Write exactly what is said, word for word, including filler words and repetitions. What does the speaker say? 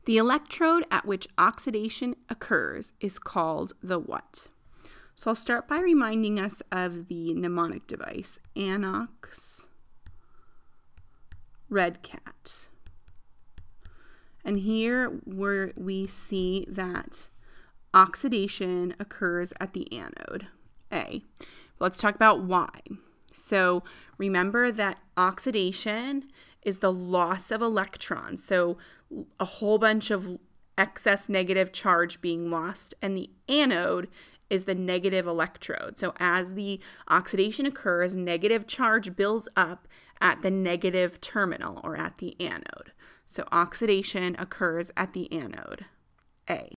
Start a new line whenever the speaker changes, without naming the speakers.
The electrode at which oxidation occurs is called the what? So I'll start by reminding us of the mnemonic device, anox, red cat. And here where we see that oxidation occurs at the anode, A. Let's talk about why. So remember that oxidation is the loss of electrons. So a whole bunch of excess negative charge being lost, and the anode is the negative electrode. So as the oxidation occurs, negative charge builds up at the negative terminal or at the anode. So oxidation occurs at the anode, A.